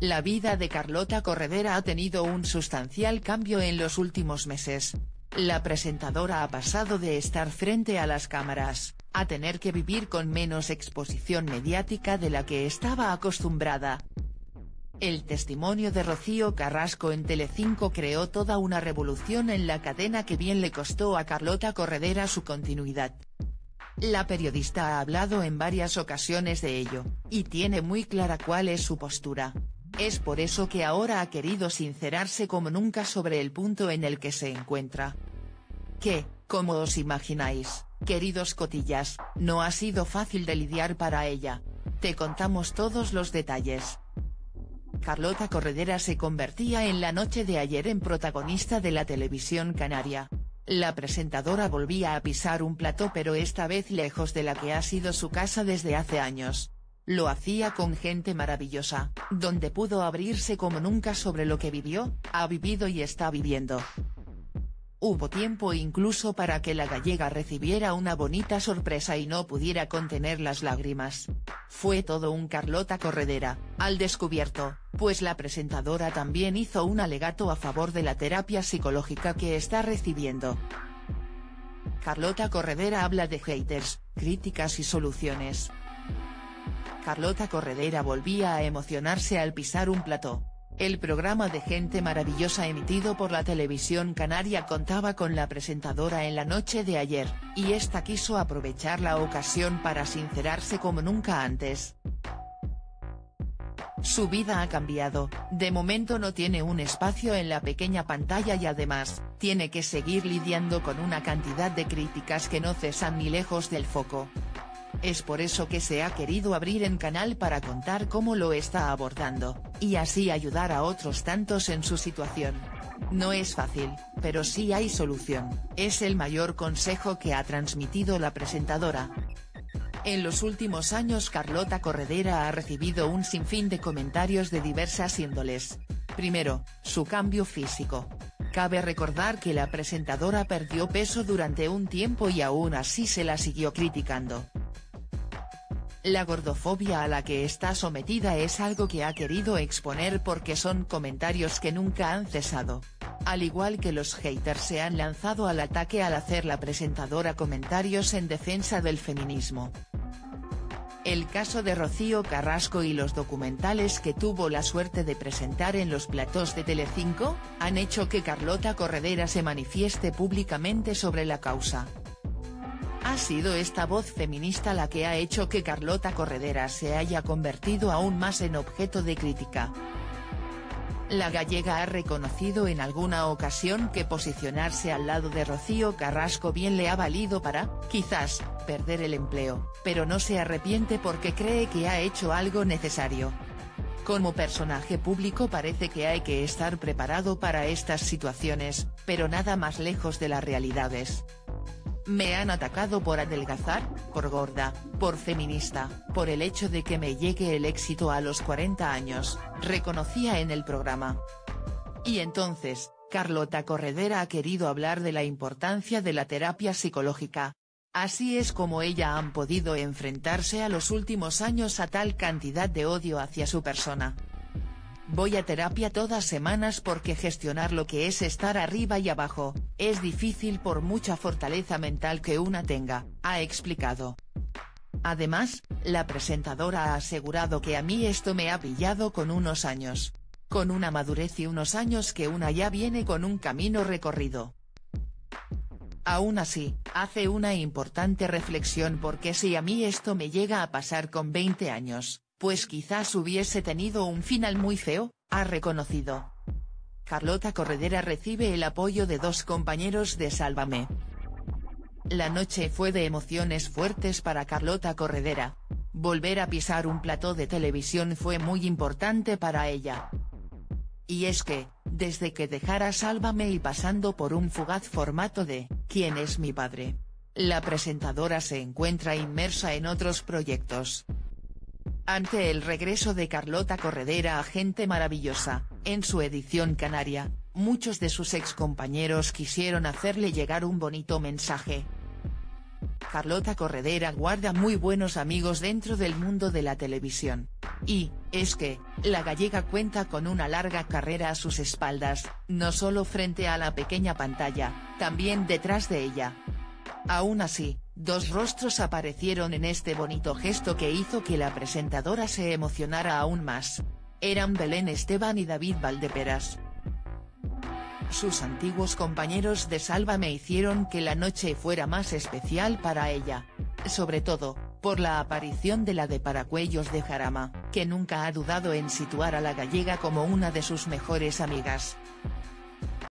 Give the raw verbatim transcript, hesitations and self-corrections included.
La vida de Carlota Corredera ha tenido un sustancial cambio en los últimos meses. La presentadora ha pasado de estar frente a las cámaras, a tener que vivir con menos exposición mediática de la que estaba acostumbrada. El testimonio de Rocío Carrasco en Telecinco creó toda una revolución en la cadena que bien le costó a Carlota Corredera su continuidad. La periodista ha hablado en varias ocasiones de ello, y tiene muy clara cuál es su postura. Es por eso que ahora ha querido sincerarse como nunca sobre el punto en el que se encuentra. Que, como os imagináis, queridos cotillas, no ha sido fácil de lidiar para ella. Te contamos todos los detalles. Carlota Corredera se convertía en la noche de ayer en protagonista de la televisión canaria. La presentadora volvía a pisar un plató, pero esta vez lejos de la que ha sido su casa desde hace años. Lo hacía con Gente Maravillosa, donde pudo abrirse como nunca sobre lo que vivió, ha vivido y está viviendo. Hubo tiempo incluso para que la gallega recibiera una bonita sorpresa y no pudiera contener las lágrimas. Fue todo un Carlota Corredera, al descubierto, pues la presentadora también hizo un alegato a favor de la terapia psicológica que está recibiendo. Carlota Corredera habla de haters, críticas y soluciones. Carlota Corredera volvía a emocionarse al pisar un plató. El programa de Gente Maravillosa emitido por la televisión canaria contaba con la presentadora en la noche de ayer, y esta quiso aprovechar la ocasión para sincerarse como nunca antes. Su vida ha cambiado, de momento no tiene un espacio en la pequeña pantalla y además, tiene que seguir lidiando con una cantidad de críticas que no cesan ni lejos del foco. Es por eso que se ha querido abrir en canal para contar cómo lo está abordando, y así ayudar a otros tantos en su situación. No es fácil, pero sí hay solución, es el mayor consejo que ha transmitido la presentadora. En los últimos años Carlota Corredera ha recibido un sinfín de comentarios de diversas índoles. Primero, su cambio físico. Cabe recordar que la presentadora perdió peso durante un tiempo y aún así se la siguió criticando. La gordofobia a la que está sometida es algo que ha querido exponer porque son comentarios que nunca han cesado. Al igual que los haters se han lanzado al ataque al hacer la presentadora comentarios en defensa del feminismo. El caso de Rocío Carrasco y los documentales que tuvo la suerte de presentar en los platós de Telecinco, han hecho que Carlota Corredera se manifieste públicamente sobre la causa. Ha sido esta voz feminista la que ha hecho que Carlota Corredera se haya convertido aún más en objeto de crítica. La gallega ha reconocido en alguna ocasión que posicionarse al lado de Rocío Carrasco bien le ha valido para, quizás, perder el empleo, pero no se arrepiente porque cree que ha hecho algo necesario. Como personaje público parece que hay que estar preparado para estas situaciones, pero nada más lejos de las realidades. Me han atacado por adelgazar, por gorda, por feminista, por el hecho de que me llegue el éxito a los cuarenta años, reconocía en el programa. Y entonces, Carlota Corredera ha querido hablar de la importancia de la terapia psicológica. Así es como ella han podido enfrentarse a los últimos años a tal cantidad de odio hacia su persona. Voy a terapia todas semanas porque gestionar lo que es estar arriba y abajo, es difícil por mucha fortaleza mental que una tenga, ha explicado. Además, la presentadora ha asegurado que a mí esto me ha pillado con unos años. Con una madurez y unos años que una ya viene con un camino recorrido. Aún así, hace una importante reflexión porque si a mí esto me llega a pasar con veinte años, pues quizás hubiese tenido un final muy feo, ha reconocido. Carlota Corredera recibe el apoyo de dos compañeros de Sálvame. La noche fue de emociones fuertes para Carlota Corredera. Volver a pisar un plató de televisión fue muy importante para ella. Y es que, desde que dejara Sálvame y pasando por un fugaz formato de ¿Quién es mi padre?, la presentadora se encuentra inmersa en otros proyectos. Ante el regreso de Carlota Corredera a Gente Maravillosa, en su edición canaria, muchos de sus excompañeros quisieron hacerle llegar un bonito mensaje. Carlota Corredera guarda muy buenos amigos dentro del mundo de la televisión. Y, es que, la gallega cuenta con una larga carrera a sus espaldas, no solo frente a la pequeña pantalla, también detrás de ella. Aún así, dos rostros aparecieron en este bonito gesto que hizo que la presentadora se emocionara aún más. Eran Belén Esteban y David Valdeperas. Sus antiguos compañeros de Sálvame hicieron que la noche fuera más especial para ella. Sobre todo, por la aparición de la de Paracuellos de Jarama, que nunca ha dudado en situar a la gallega como una de sus mejores amigas.